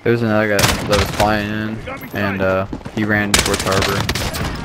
There was another guy that was flying in, and he ran towards harbor.